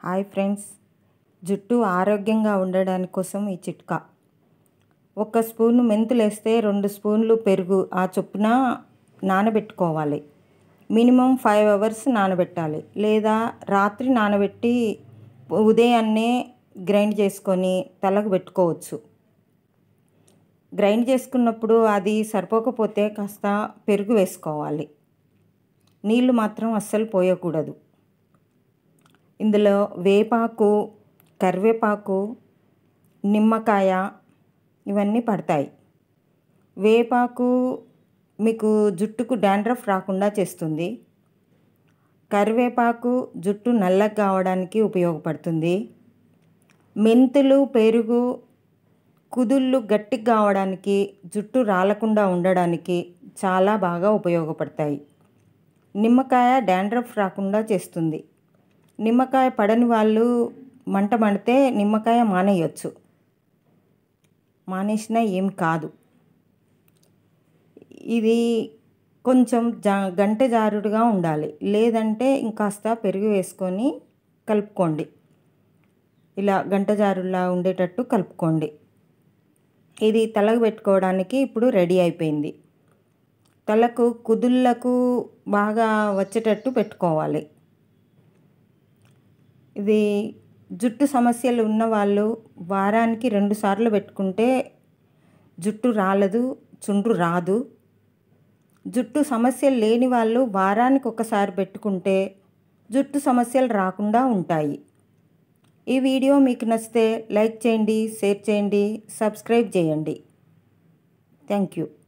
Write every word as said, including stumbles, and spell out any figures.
Hi friends, జుట్టు ఆరోగ్యంగా ఉండడానికి కోసం ఈ చిట్కా. ఒక స్పూను మెంతులు వేస్తే రెండు స్పూన్లు పెరుగు ఆ చొప్పున నానబెట్టుకోవాలి. మినిమం ఫైవ్ అవర్స్ నానబెట్టాలి, లేదా రాత్రి నానబెట్టి ఉదయాన్నే గ్రైండ్ చేసుకొని తలకు పెట్టుకోవచ్చు. గ్రైండ్ చేసుకున్నప్పుడు అది సరిపోకపోతే కాస్త పెరుగు వేసుకోవాలి. నీళ్ళు మాత్రం అస్సలు పోయకూడదు. ఇందులో వేపాకు, కరివేపాకు, నిమ్మకాయ ఇవన్నీ పడతాయి. వేపాకు మీకు జుట్టుకు డాండ్రఫ్ రాకుండా చేస్తుంది. కరివేపాకు జుట్టు నల్లగా కావడానికి ఉపయోగపడుతుంది. మెంతులు, పెరుగు కుదుళ్ళు గట్టిగా కావడానికి, జుట్టు రాలకుండా ఉండడానికి చాలా బాగా ఉపయోగపడతాయి. నిమ్మకాయ డాండ్రఫ్ రాకుండా చేస్తుంది. నిమ్మకాయ పడని వాళ్ళు మంట మండితే నిమ్మకాయ మానేయచ్చు, మానేసినా ఏం కాదు. ఇది కొంచెం జా గంటె జారుడుగా ఉండాలి, లేదంటే ఇంకాస్త పెరుగు వేసుకొని కలుపుకోండి. ఇలా గంట జారులా ఉండేటట్టు కలుపుకోండి. ఇది తలకు పెట్టుకోవడానికి ఇప్పుడు రెడీ అయిపోయింది. తలకు కుదుళ్ళకు బాగా వచ్చేటట్టు పెట్టుకోవాలి. ఇది జుట్టు సమస్యలు ఉన్నవాళ్ళు వారానికి రెండు సార్లు పెట్టుకుంటే జుట్టు రాలదు, చుండ్రు రాదు. జుట్టు సమస్యలు లేని వాళ్ళు వారానికి ఒకసారి పెట్టుకుంటే జుట్టు సమస్యలు రాకుండా ఉంటాయి. ఈ వీడియో మీకు నచ్చితే లైక్ చేయండి, షేర్ చేయండి, సబ్స్క్రైబ్ చేయండి. Thank you.